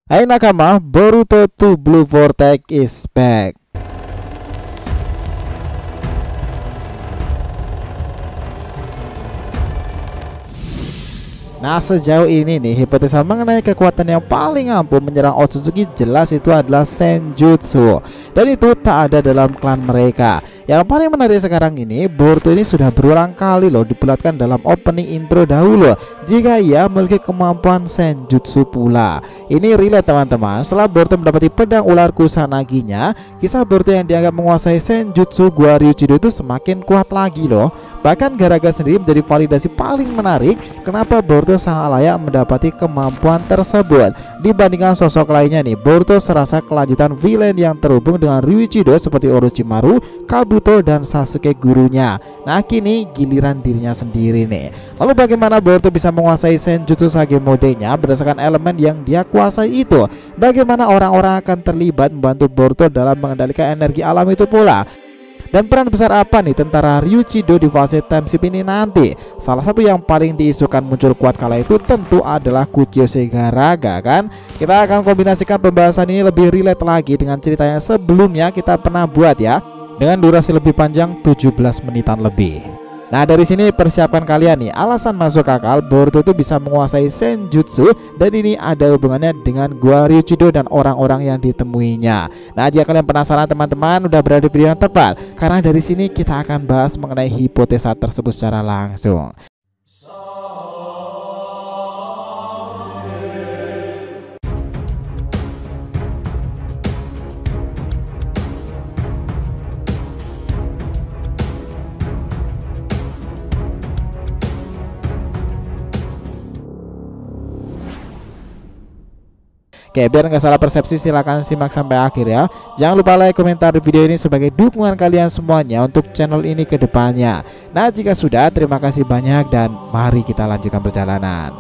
Hai nakama, Boruto 2 Blue Vortex is back. Nah, sejauh ini nih hipotesa mengenai kekuatan yang paling ampuh menyerang Otsutsuki jelas itu adalah Senjutsu, dan itu tak ada dalam klan mereka. Yang paling menarik sekarang ini, Boruto ini sudah berulang kali loh diperlihatkan dalam opening intro dahulu jika ia memiliki kemampuan Senjutsu pula. Ini relate teman-teman. Setelah Boruto mendapati pedang ular Kusanagi-nya, kisah Boruto yang dianggap menguasai Senjutsu Gua Ryuchido itu semakin kuat lagi loh. Bahkan Garaga sendiri menjadi validasi paling menarik kenapa Boruto sangat layak mendapati kemampuan tersebut. Dibandingkan sosok lainnya nih, Boruto serasa kelanjutan villain yang terhubung dengan Ryuchido seperti Orochimaru, Kabuto, dan Sasuke gurunya. Nah, kini giliran dirinya sendiri nih. Lalu bagaimana Boruto bisa menguasai Senjutsu Sage Mode-nya berdasarkan elemen yang dia kuasai itu? Bagaimana orang-orang akan terlibat membantu Boruto dalam mengendalikan energi alam itu pula? Dan peran besar apa nih tentara Ryuchido di fase time skip ini nanti? Salah satu yang paling diisukan muncul kuat kala itu tentu adalah Kuchiyose Garaga kan. Kita akan kombinasikan pembahasan ini lebih relate lagi dengan cerita yang sebelumnya kita pernah buat ya, dengan durasi lebih panjang 17 menitan lebih. Nah, dari sini persiapkan kalian nih alasan masuk akal Boruto itu bisa menguasai Senjutsu, dan ini ada hubungannya dengan Gua Ryuchido dan orang-orang yang ditemuinya. Nah, jika kalian penasaran teman-teman, udah berada di video yang tepat, karena dari sini kita akan bahas mengenai hipotesa tersebut secara langsung. Oke, biar nggak salah persepsi silahkan simak sampai akhir ya. Jangan lupa like, komentar di video ini sebagai dukungan kalian semuanya untuk channel ini ke depannya. Nah, jika sudah, terima kasih banyak dan mari kita lanjutkan perjalanan.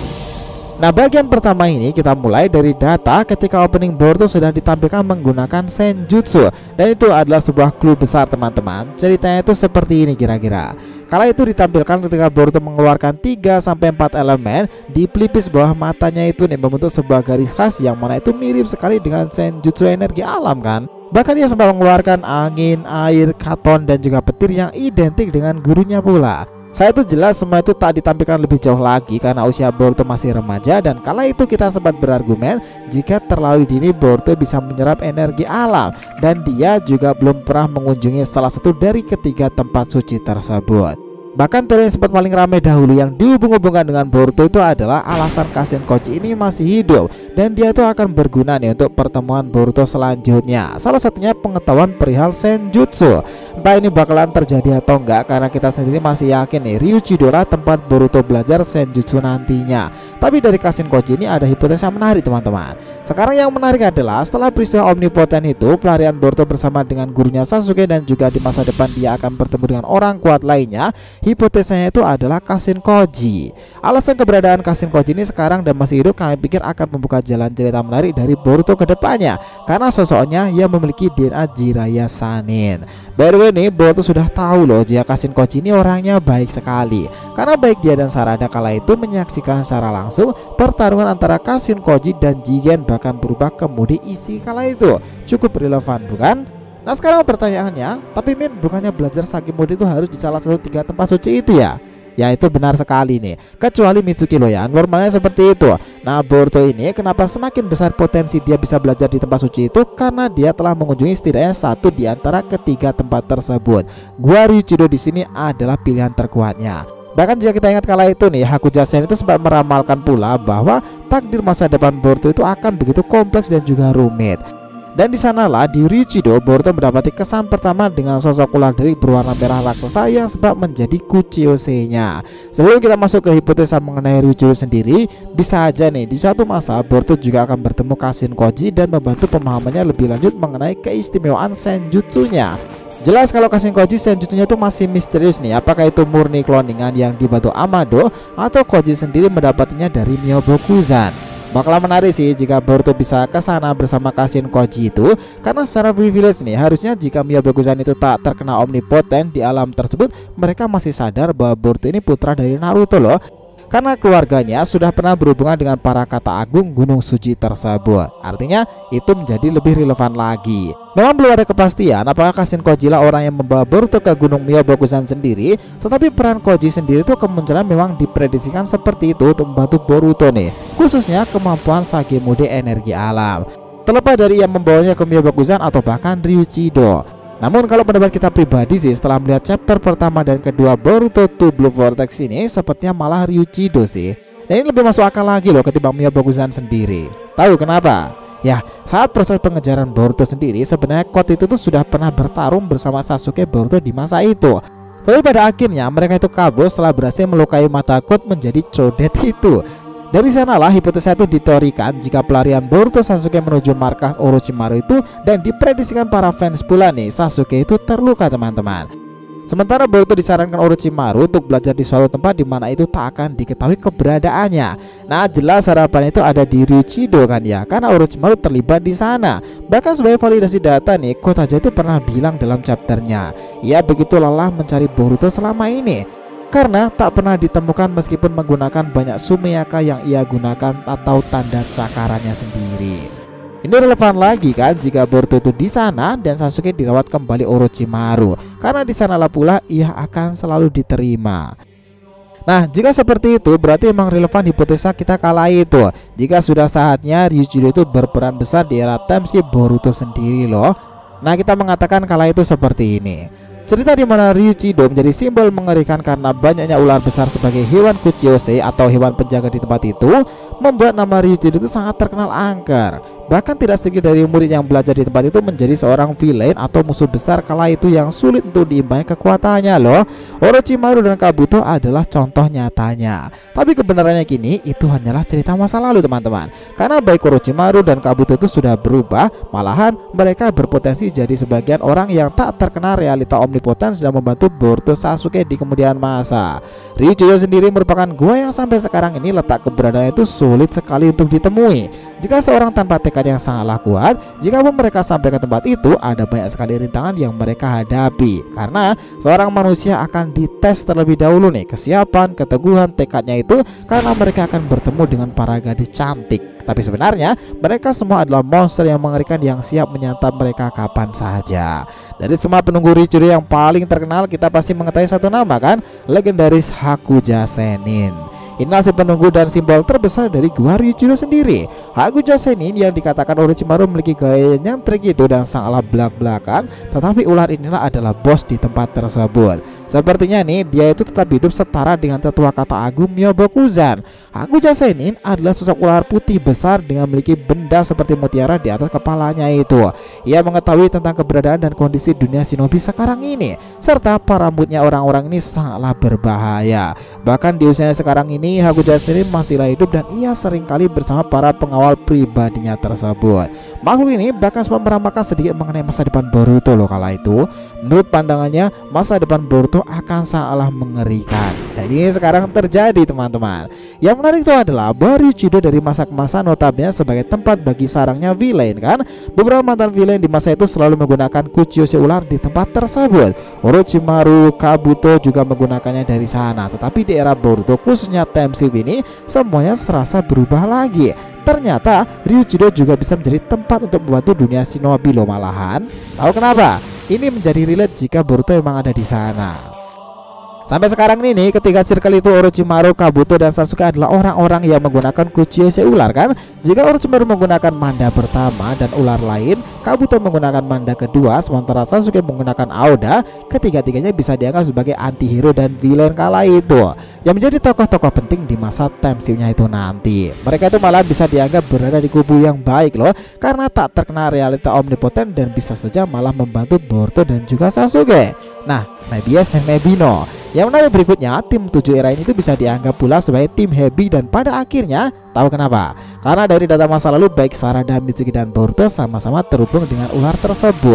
Nah, bagian pertama ini kita mulai dari data ketika opening Boruto sudah ditampilkan menggunakan Senjutsu, dan itu adalah sebuah clue besar teman-teman. Ceritanya itu seperti ini kira-kira. Kala itu ditampilkan ketika Boruto mengeluarkan 3-4 elemen di pelipis bawah matanya itu nih membentuk sebuah garis khas yang mana itu mirip sekali dengan Senjutsu energi alam kan. Bahkan ia sempat mengeluarkan angin, air, katon, dan juga petir yang identik dengan gurunya pula. Saya itu jelas semua itu tak ditampilkan lebih jauh lagi karena usia Boruto masih remaja, dan kala itu kita sempat berargumen jika terlalu dini Boruto bisa menyerap energi alam, dan dia juga belum pernah mengunjungi salah satu dari ketiga tempat suci tersebut. Bahkan teori yang sempat paling ramai dahulu yang dihubung-hubungkan dengan Boruto itu adalah alasan Kashin Koji ini masih hidup dan dia itu akan berguna nih untuk pertemuan Boruto selanjutnya. Salah satunya pengetahuan perihal Senjutsu. Entah ini bakalan terjadi atau enggak, karena kita sendiri masih yakin nih Ryuchido lah tempat Boruto belajar Senjutsu nantinya. Tapi dari Kashin Koji ini ada hipotesa menarik teman-teman. Sekarang yang menarik adalah setelah peristiwa omnipoten itu, pelarian Boruto bersama dengan gurunya Sasuke, dan juga di masa depan dia akan bertemu dengan orang kuat lainnya. Hipotesanya itu adalah Kashin Koji. Alasan keberadaan Kashin Koji ini sekarang dan masih hidup kami pikir akan membuka jalan cerita menarik dari Boruto ke depannya, karena sosoknya yang memiliki DNA Jiraiya Sannin. By the way nih, Boruto sudah tahu loh jika Kashin Koji ini orangnya baik sekali, karena baik dia dan Sarada kala itu menyaksikan secara langsung pertarungan antara Kashin Koji dan Jigen, bahkan berubah ke mode isi kala itu. Cukup relevan bukan? Nah, sekarang pertanyaannya, tapi Min, bukannya belajar Sage Mode itu harus di salah satu 3 tempat suci itu ya? Ya, itu benar sekali nih, kecuali Mitsuki loh ya, normalnya seperti itu. Nah, Boruto ini kenapa semakin besar potensi dia bisa belajar di tempat suci itu? Karena dia telah mengunjungi setidaknya satu di antara ketiga tempat tersebut. Gua Ryuchido di sini adalah pilihan terkuatnya. Bahkan jika kita ingat kala itu nih, Hakuja Sen itu sempat meramalkan pula bahwa takdir masa depan Boruto itu akan begitu kompleks dan juga rumit. Dan di sanalah di Ryuchido Boruto mendapati kesan pertama dengan sosok ular derik berwarna merah raksasa yang sebab menjadi Kuchiyose-nya. Sebelum kita masuk ke hipotesa mengenai Ryuchido sendiri, bisa aja nih di suatu masa Boruto juga akan bertemu Kashin Koji dan membantu pemahamannya lebih lanjut mengenai keistimewaan Senjutsunya. Jelas kalau Kashin Koji Senjutsunya itu masih misterius nih, apakah itu murni cloningan yang dibantu Amado atau Koji sendiri mendapatinya dari Myobokuzan. Bakalan menarik sih jika Boruto bisa ke sana bersama Kashin Koji itu, karena secara privilege nih harusnya jika Myobokuzan itu tak terkena omnipoten di alam tersebut, mereka masih sadar bahwa Boruto ini putra dari Naruto loh. karena keluarganya sudah pernah berhubungan dengan para kata agung gunung suci tersebut. Artinya itu menjadi lebih relevan lagi. Memang belum ada kepastian apakah Kashin Koji lah orang yang membawa Boruto ke Gunung Myobokusan sendiri, tetapi peran Koji sendiri itu kemunculan memang diprediksikan seperti itu untuk membantu Boruto nih, khususnya kemampuan Sagemode energi alam. Terlepas dari yang membawanya ke Myobokusan atau bahkan Ryuichido. Namun kalau pendapat kita pribadi sih, setelah melihat chapter pertama dan kedua Boruto 2 Blue Vortex ini, sepertinya malah Ryuichido sih. Dan ini lebih masuk akal lagi loh ketimbang Myobokusan sendiri. Tahu kenapa? Ya, saat proses pengejaran Boruto sendiri, sebenarnya Code itu tuh sudah pernah bertarung bersama Sasuke Boruto di masa itu. Tapi pada akhirnya mereka itu kabur setelah berhasil melukai mata Code menjadi codet itu. Dari sanalah hipotesa itu diteorikan jika pelarian Boruto Sasuke menuju markas Orochimaru itu, dan diprediksikan para fans pula nih, Sasuke itu terluka teman-teman. Sementara Boruto disarankan Orochimaru untuk belajar di suatu tempat di mana itu tak akan diketahui keberadaannya. Nah, jelas harapan itu ada di Ryuichido kan ya, karena Orochimaru terlibat di sana. Bahkan sebagai validasi data nih, Code aja itu pernah bilang dalam chapternya, ia begitu lelah mencari Boruto selama ini karena tak pernah ditemukan meskipun menggunakan banyak Sumiyaka yang ia gunakan atau tanda cakarannya sendiri. Ini relevan lagi kan jika Boruto itu di sana dan Sasuke dirawat kembali Orochimaru, karena di sanalah pula ia akan selalu diterima. Nah, jika seperti itu berarti memang relevan hipotesa kita kala itu. Jika sudah saatnya Ryuichido itu berperan besar di era time skip Boruto sendiri loh. Nah, kita mengatakan kala itu seperti ini. Cerita di mana Ryuichido menjadi simbol mengerikan karena banyaknya ular besar sebagai hewan Kuchiyose atau hewan penjaga di tempat itu, membuat nama Ryuichido itu sangat terkenal angker. Bahkan tidak sedikit dari murid yang belajar di tempat itu menjadi seorang villain atau musuh besar kala itu yang sulit untuk diimbangi kekuatannya loh. Orochimaru dan Kabuto adalah contoh nyatanya. Tapi kebenarannya kini itu hanyalah cerita masa lalu teman-teman, karena baik Orochimaru dan Kabuto itu sudah berubah. Malahan mereka berpotensi jadi sebagian orang yang tak terkena realita omnipoten sedang membantu Boruto Sasuke di kemudian masa. Ryuichido sendiri merupakan gua yang sampai sekarang ini letak keberadaannya itu sulit sekali untuk ditemui. Jika seorang tanpa tekad yang sangatlah kuat, jika mereka sampai ke tempat itu, ada banyak sekali rintangan yang mereka hadapi. Karena seorang manusia akan dites terlebih dahulu nih, kesiapan, keteguhan, tekadnya itu, karena mereka akan bertemu dengan para gadis cantik. Tapi sebenarnya mereka semua adalah monster yang mengerikan yang siap menyantap mereka kapan saja. Dari semua penunggu Ryuichido yang paling terkenal, kita pasti mengetahui satu nama kan, legendaris Hakuja Sennin. Inilah si penunggu dan simbol terbesar dari gua Ryuichido sendiri. Hakuja Sennin yang dikatakan Orochimaru memiliki gaya yang trik itu dan sangatlah belak-belakan, tetapi ular inilah adalah bos di tempat tersebut. Sepertinya nih dia itu tetap hidup setara dengan tetua kata agung Myobokusan. Hakuja Sennin adalah sosok ular putih besar dengan memiliki benda seperti mutiara di atas kepalanya itu. Ia mengetahui tentang keberadaan dan kondisi dunia shinobi sekarang ini, serta rambutnya orang-orang ini sangatlah berbahaya. Bahkan di usianya sekarang ini Hakuja Sennin masihlah hidup dan ia seringkali bersama para pengawal pribadinya tersebut. Makhluk ini bahkan sempat meramalkan sedikit mengenai masa depan Boruto loh kala itu. Menurut pandangannya, masa depan Boruto akan sangatlah mengerikan. Dan ini sekarang terjadi teman-teman. Yang menarik itu adalah bahwa Ryuichido dari masa ke masa notabene sebagai tempat bagi sarangnya villain kan. Beberapa mantan villain di masa itu selalu menggunakan Kuchiyose ular di tempat tersebut. Orochimaru, Kabuto juga menggunakannya dari sana. Tetapi di era Boruto khususnya time skip ini semuanya serasa berubah lagi. Ternyata Ryuichido juga bisa menjadi tempat untuk membantu dunia shinobi loh malahan. Tahu kenapa? Ini menjadi relate jika Boruto memang ada di sana. Sampai sekarang ini ketika circle itu Orochimaru, Kabuto, dan Sasuke adalah orang-orang yang menggunakan Kuchiyose ular kan. Jika Orochimaru menggunakan manda pertama dan ular lain, Kabuto menggunakan manda kedua, sementara Sasuke menggunakan Aoda, ketiga-tiganya bisa dianggap sebagai anti-hero dan villain kala itu, yang menjadi tokoh-tokoh penting di masa time skip-nya itu nanti. Mereka itu malah bisa dianggap berada di kubu yang baik loh, karena tak terkena realita omnipoten dan bisa saja malah membantu Boruto dan juga Sasuke. Nah, maybe yes and maybe no. Yang menarik berikutnya, tim 7 era ini tuh bisa dianggap pula sebagai tim heavy dan pada akhirnya tahu kenapa? Karena dari data masa lalu baik Sarada, Mitsuki, dan Boruto sama-sama terhubung dengan ular tersebut.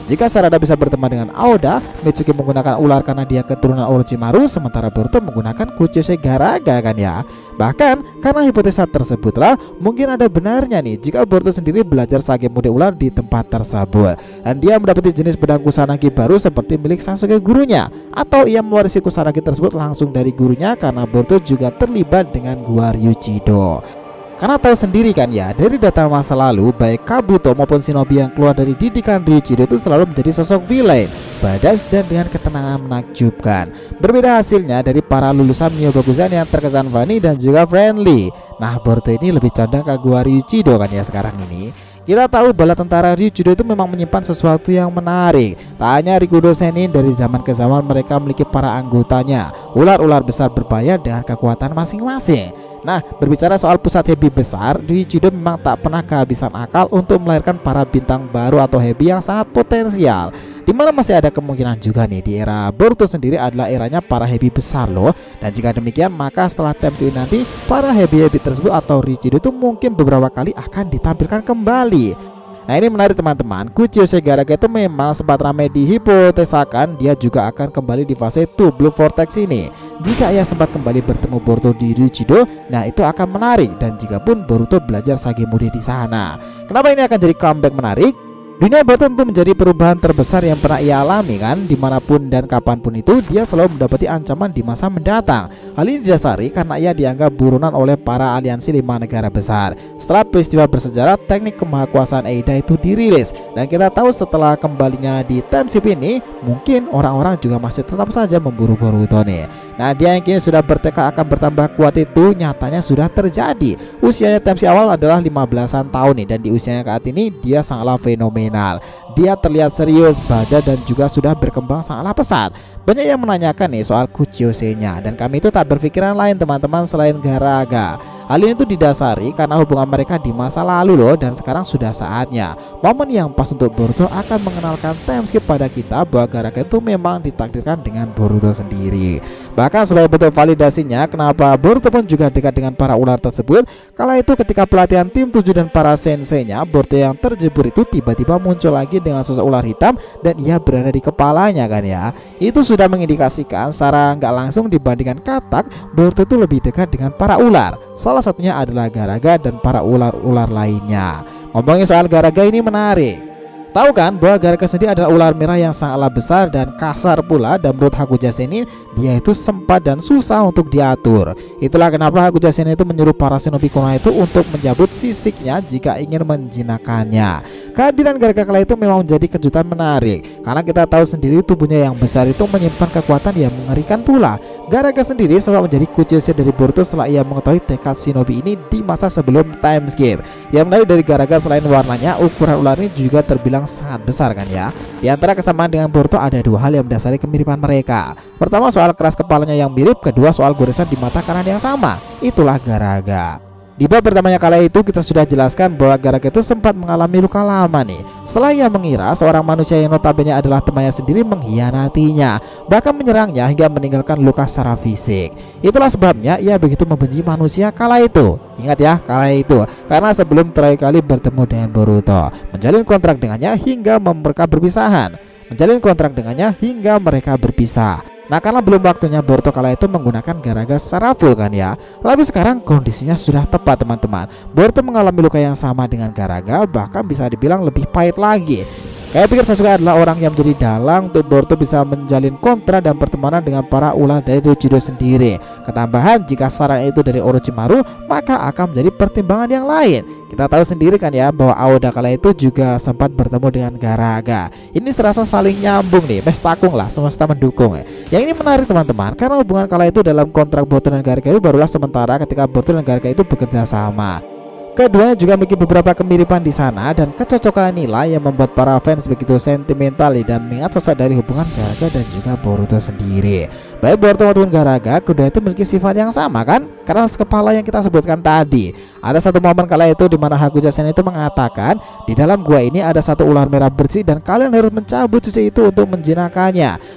Jika Sarada bisa berteman dengan Aoda, Mitsuki menggunakan ular karena dia keturunan Orochimaru, sementara Boruto menggunakan Kuchiyose Garaga kan ya. Bahkan karena hipotesa tersebutlah mungkin ada benarnya nih jika Boruto sendiri belajar Sage Mude Ular di tempat tersebut dan dia mendapati jenis pedang Kusanagi baru seperti milik Sasuke gurunya, atau ia mewarisi Kusanagi tersebut langsung dari gurunya karena Boruto juga terlibat dengan Gua Ryuchido. Karena tahu sendiri kan ya, dari data masa lalu baik Kabuto maupun shinobi yang keluar dari didikan Ryuchido itu selalu menjadi sosok villain, badas dan dengan ketenangan menakjubkan. Berbeda hasilnya dari para lulusan Myobokusan yang terkesan funny dan juga friendly. Nah, Boruto ini lebih condong ke Gua Ryuchido kan ya sekarang ini. Kita tahu bala tentara Ryuchido itu memang menyimpan sesuatu yang menarik. Tak hanya Rikudo Sennin, dari zaman ke zaman mereka memiliki para anggotanya, ular-ular besar berbahaya dengan kekuatan masing-masing. Nah, berbicara soal pusat Hebi besar, Ryuchido memang tak pernah kehabisan akal untuk melahirkan para bintang baru atau Hebi yang sangat potensial. Dimana masih ada kemungkinan juga nih di era Boruto sendiri adalah eranya para Hebi besar loh. Dan jika demikian maka setelah TMC nanti para Hebi tersebut atau Ryuchido itu mungkin beberapa kali akan ditampilkan kembali. Nah, ini menarik teman-teman. Kuchiyose Garaga itu memang sempat ramai dihipotesakan dia juga akan kembali di fase 2 Blue Vortex ini. Jika ia sempat kembali bertemu Boruto di Ryuchido, nah itu akan menarik. Dan jika pun Boruto belajar Sage Mude di sana, kenapa ini akan jadi comeback menarik? Dunia Boruto tentu menjadi perubahan terbesar yang pernah ia alami kan. Dimanapun dan kapanpun itu dia selalu mendapati ancaman di masa mendatang. Hal ini didasari karena ia dianggap buronan oleh para aliansi 5 negara besar. Setelah peristiwa bersejarah teknik kemahakuasaan Eida itu dirilis, dan kita tahu setelah kembalinya di time skip ini mungkin orang-orang juga masih tetap saja memburu Boruto nih. Nah, dia yang kini sudah bertekad akan bertambah kuat itu nyatanya sudah terjadi. Usianya time skip awal adalah 15-an tahun nih, dan di usianya saat ini dia sangatlah fenomenal. Dia terlihat serius, baja dan juga sudah berkembang sangatlah pesat. Banyak yang menanyakan nih soal Kuchiyose-nya, dan kami itu tak berpikiran lain teman-teman selain Garaga. Hal ini tuh didasari karena hubungan mereka di masa lalu loh, dan sekarang sudah saatnya, momen yang pas untuk Boruto akan mengenalkan time skip pada kita bahwa Garaga itu memang ditakdirkan dengan Boruto sendiri. Bahkan sebagai bentuk validasinya kenapa Boruto pun juga dekat dengan para ular tersebut, kala itu ketika pelatihan tim 7 dan para sensei-nya, Boruto yang terjebur itu tiba-tiba muncul lagi dengan sosok ular hitam dan ia berada di kepalanya kan ya. Itu sudah mengindikasikan secara nggak langsung dibandingkan katak, Boruto itu lebih dekat dengan para ular. Salah satunya adalah Garaga dan para ular-ular lainnya. Ngomongin soal Garaga ini menarik. Tahu kan bahwa Garaga sendiri adalah ular merah yang sangatlah besar dan kasar pula, dan menurut Hakuja Sennin dia itu sempat dan susah untuk diatur. Itulah kenapa Hakuja Sennin itu menyuruh para shinobi Konoha itu untuk mencabut sisiknya jika ingin menjinakkannya. Kehadiran Garaga kala itu memang menjadi kejutan menarik karena kita tahu sendiri tubuhnya yang besar itu menyimpan kekuatan yang mengerikan pula. Garaga sendiri sempat menjadi Kuchiyose dari Boruto setelah ia mengetahui tekad shinobi ini di masa sebelum time skip. Yang menarik dari Garaga selain warnanya, ukuran ular ini juga terbilang sangat besar kan ya. Di antara kesamaan dengan Boruto ada dua hal yang mendasari kemiripan mereka. Pertama soal keras kepalanya yang mirip, kedua soal goresan di mata kanan yang sama. Itulah Garaga. Di bab pertamanya kala itu kita sudah jelaskan bahwa Garaga itu sempat mengalami luka lama nih setelah ia mengira seorang manusia yang notabene adalah temannya sendiri mengkhianatinya, bahkan menyerangnya hingga meninggalkan luka secara fisik. Itulah sebabnya ia begitu membenci manusia kala itu. Ingat ya, kala itu karena sebelum terakhir kali bertemu dengan Boruto, menjalin kontrak dengannya hingga mereka berpisah. Nah, karena belum waktunya Boruto kala itu menggunakan Garaga secara full kan ya. Tapi sekarang kondisinya sudah tepat teman-teman. Boruto mengalami luka yang sama dengan Garaga, bahkan bisa dibilang lebih pahit lagi. Kayak pikir Sasuke adalah orang yang menjadi dalang untuk Boruto bisa menjalin kontra dan pertemanan dengan para ular dari Ryuchido sendiri. Ketambahan jika saran itu dari Orochimaru, maka akan menjadi pertimbangan yang lain. Kita tahu sendiri kan ya bahwa Aoda kala itu juga sempat bertemu dengan Garaga. Ini serasa saling nyambung nih, mestakung lah, semesta mendukung ya. Yang ini menarik teman-teman karena hubungan kala itu dalam kontrak Boruto dan Garaga itu barulah sementara ketika Boruto dan Garaga itu bekerja sama. Keduanya juga memiliki beberapa kemiripan di sana, dan kecocokan inilah yang membuat para fans begitu sentimental dan mengingat sosok dari hubungan Garaga dan juga Boruto sendiri. Baik Boruto maupun Garaga, kedua itu memiliki sifat yang sama kan? Keras kepala yang kita sebutkan tadi. Ada satu momen kala itu di mana Hakuja Sennin itu mengatakan di dalam gua ini ada satu ular merah bersih dan kalian harus mencabut sisi itu untuk menjinakkannya.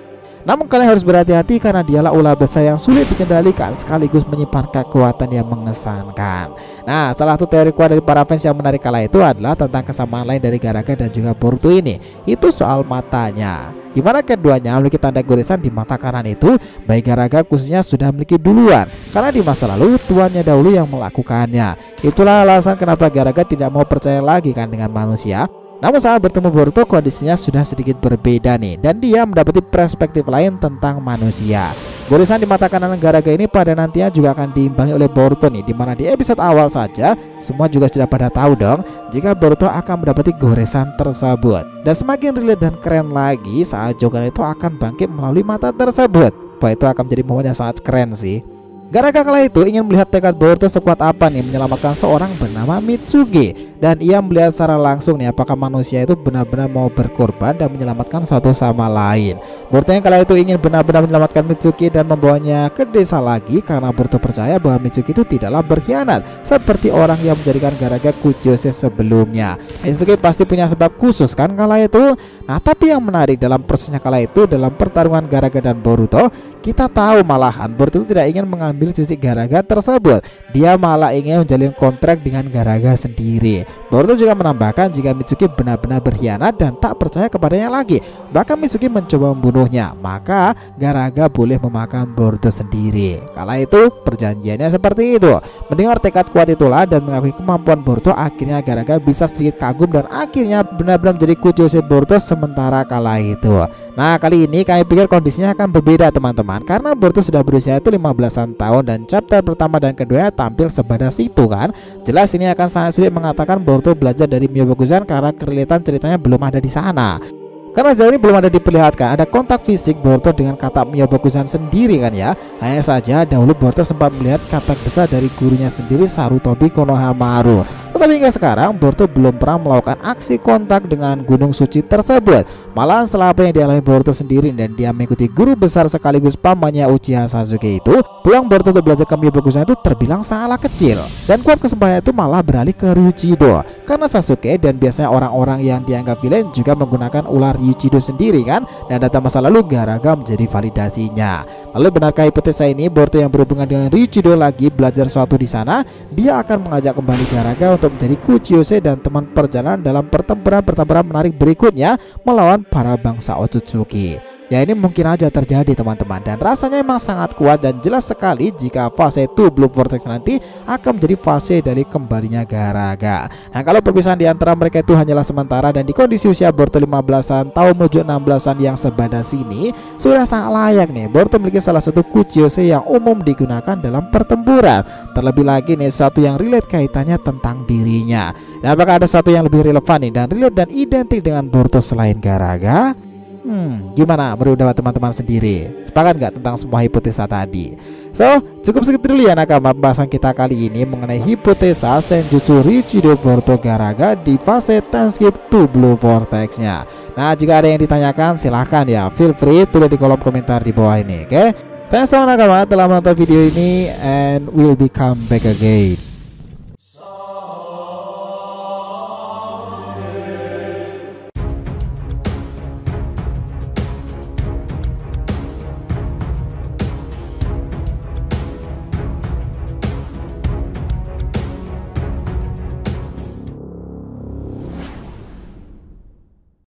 Namun kalian harus berhati-hati karena dialah ular besar yang sulit dikendalikan sekaligus menyimpan kekuatan yang mengesankan. Nah, salah satu teori kuat dari para fans yang menarik kala itu adalah tentang kesamaan lain dari Garaga dan juga Boruto ini, itu soal matanya. Dimana keduanya memiliki tanda goresan di mata kanan itu, baik Garaga khususnya sudah memiliki duluan karena di masa lalu tuannya dahulu yang melakukannya. Itulah alasan kenapa Garaga tidak mau percaya lagi kan dengan manusia. Namun saat bertemu Boruto kondisinya sudah sedikit berbeda nih, dan dia mendapati perspektif lain tentang manusia. Goresan di mata kanan Garaga ini pada nantinya juga akan diimbangi oleh Boruto nih, dimana di episode awal saja semua juga sudah pada tahu dong jika Boruto akan mendapati goresan tersebut. Dan semakin relate dan keren lagi saat Jogan itu akan bangkit melalui mata tersebut. Wah, itu akan menjadi momen yang sangat keren sih. Garaga kala itu ingin melihat tekad Boruto sekuat apa nih menyelamatkan seorang bernama Mitsuki, dan ia melihat secara langsung nih apakah manusia itu benar-benar mau berkorban dan menyelamatkan satu sama lain. Boruto yang kala itu ingin benar-benar menyelamatkan Mitsuki dan membawanya ke desa lagi karena Boruto percaya bahwa Mitsuki itu tidaklah berkhianat seperti orang yang menjadikan Garaga Kuchiyose sebelumnya. Mitsuki pasti punya sebab khusus kan kala itu. Nah, tapi yang menarik dalam prosesnya kala itu dalam pertarungan Garaga dan Boruto, kita tahu malahan Boruto tidak ingin mengambil sisi Garaga tersebut. Dia malah ingin menjalin kontrak dengan Garaga sendiri. Boruto juga menambahkan jika Mitsuki benar-benar berkhianat dan tak percaya kepadanya lagi, bahkan Mitsuki mencoba membunuhnya, maka Garaga boleh memakan Boruto sendiri. Kala itu perjanjiannya seperti itu. Mendengar tekad kuat itulah dan mengakui kemampuan Boruto, akhirnya Garaga bisa sedikit kagum dan akhirnya benar-benar menjadi Kuchiyose Boruto sementara kala itu. Nah, kali ini kami pikir kondisinya akan berbeda teman-teman, karena Boruto sudah berusia itu 15-an tahun dan chapter pertama dan kedua tampil sebadas itu kan. Jelas ini akan sangat sulit mengatakan Boruto belajar dari Myobokusan karena kerelitan ceritanya belum ada di sana. Karena sejauh ini belum ada diperlihatkan ada kontak fisik Boruto dengan kata Myobokusan sendiri kan ya. Hanya saja dahulu Boruto sempat melihat kata besar dari gurunya sendiri Sarutobi Konohamaru. Tetapi hingga sekarang Boruto belum pernah melakukan aksi kontak dengan Gunung Suci tersebut. Malah setelah apa yang dialami Boruto sendiri dan dia mengikuti guru besar sekaligus pamannya Uchiha Sasuke itu, peluang Boruto untuk belajar ke Myobokusan itu terbilang sangatlah kecil. Dan kuat kesempatan itu malah beralih ke Ryuchido karena Sasuke dan biasanya orang-orang yang dianggap villain juga menggunakan ular Ryuchido sendiri kan. Dan data masa lalu Garaga menjadi validasinya. Lalu benarkah hipotesa ini Boruto yang berhubungan dengan Ryuchido lagi belajar sesuatu di sana? Dia akan mengajak kembali Garaga untuk menjadi Kuchiyose dan teman perjalanan dalam pertempuran menarik berikutnya melawan para bangsa Otsutsuki. Ya, ini mungkin aja terjadi teman-teman, dan rasanya memang sangat kuat dan jelas sekali jika fase 2 Blue Vortex nanti akan menjadi fase dari kembalinya Garaga. Nah, kalau perpisahan di antara mereka itu hanyalah sementara dan di kondisi usia Boruto 15-an tahun menuju 16-an yang sebadas ini, sudah sangat layak nih Boruto memiliki salah satu Kuchiyose yang umum digunakan dalam pertempuran. Terlebih lagi nih sesuatu yang relate kaitannya tentang dirinya. Dan apakah ada sesuatu yang lebih relevan nih dan relate dan identik dengan Boruto selain Garaga? Gimana menurut teman-teman sendiri? Sepakat nggak tentang semua hipotesa tadi? So, cukup segitu dulu ya nakama pembahasan kita kali ini mengenai hipotesa Senjutsu Ryuchido Boruto Garaga di fase time skip 2 Blue Vortex-nya. Nah, jika ada yang ditanyakan silahkan ya, feel free tulis di kolom komentar di bawah ini, oke? Thanks so nakama telah menonton video ini and we'll be come back again.